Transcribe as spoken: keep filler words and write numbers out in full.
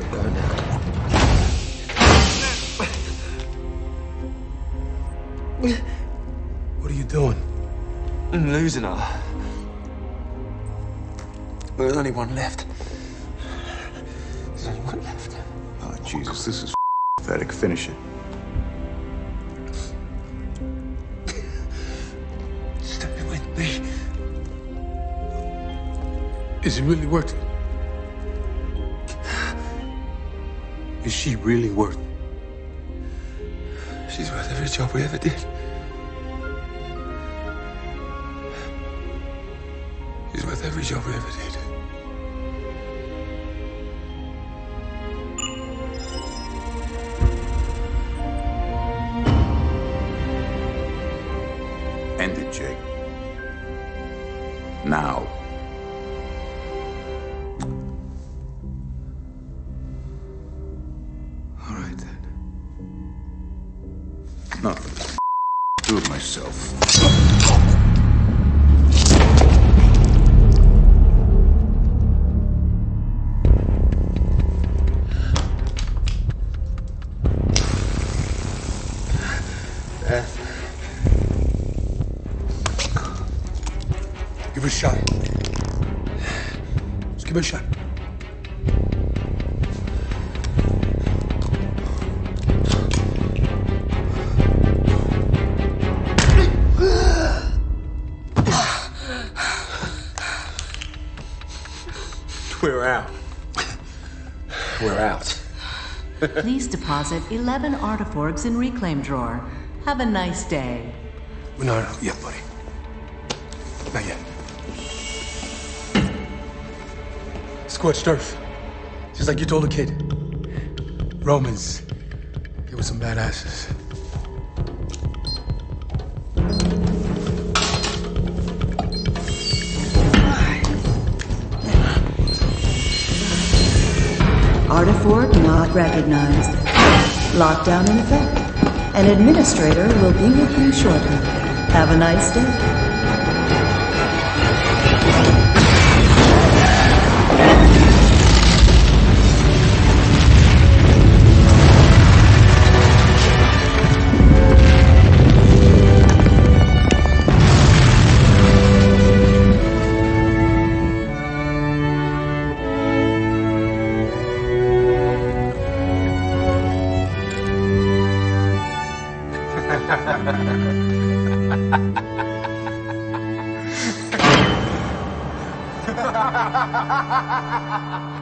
Going now. What are you doing? I'm losing her. There's only one left. There's only one left. Oh, Jesus, this is pathetic. Finish it. Stay with me. Is it really worth it? Is she really worth it? She's worth every job we ever did. She's worth every job we ever did. End it, Jake. Now. All right, then. No. Do it myself. Beth. Give it a shot. Just give it a shot. We're out. We're out. Please deposit eleven artiforgs in reclaim drawer. Have a nice day. We're not out yet, buddy. Not yet. Scorched earth. Just like you told the kid. Romans, they were some badasses. Artiforg not recognized. Lockdown in effect. An administrator will be with you shortly. Have a nice day. Ha ha ha ha ha!